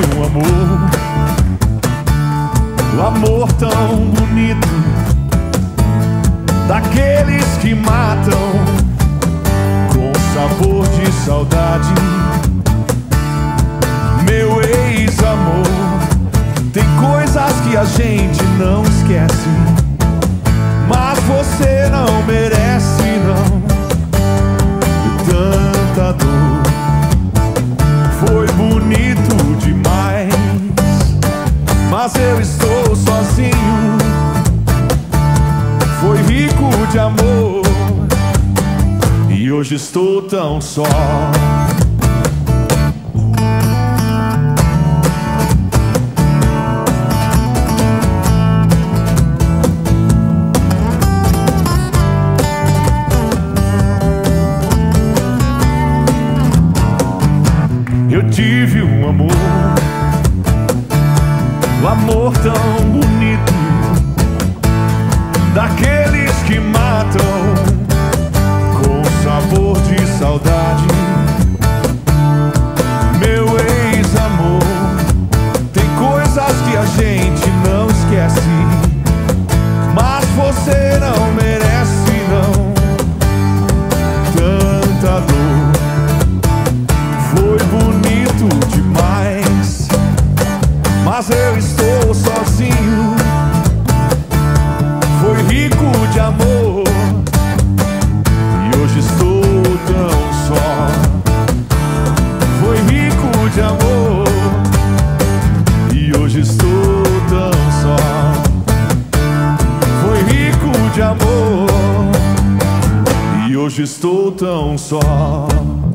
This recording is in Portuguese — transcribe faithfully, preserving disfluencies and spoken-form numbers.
um amor, um amor tão bonito, daqueles que matam com sabor de saudade. Meu ex-amor, tem coisas que a gente não esquece, mas você não merece, não. Tanta dor, foi bonito demais, mas eu estou sozinho. Foi rico de amor e hoje estou tão só. Eu tive um amor, um amor tão bonito, daqueles que matam com sabor de saudade. Meu ex-amor, tem coisas que a gente não esquece, mas você não merece, não. Tanta dor, foi bonito demais, mas eu estou sozinho. Foi rico de amor e hoje estou tão só. Foi rico de amor e hoje estou tão só. Foi rico de amor e hoje estou tão só.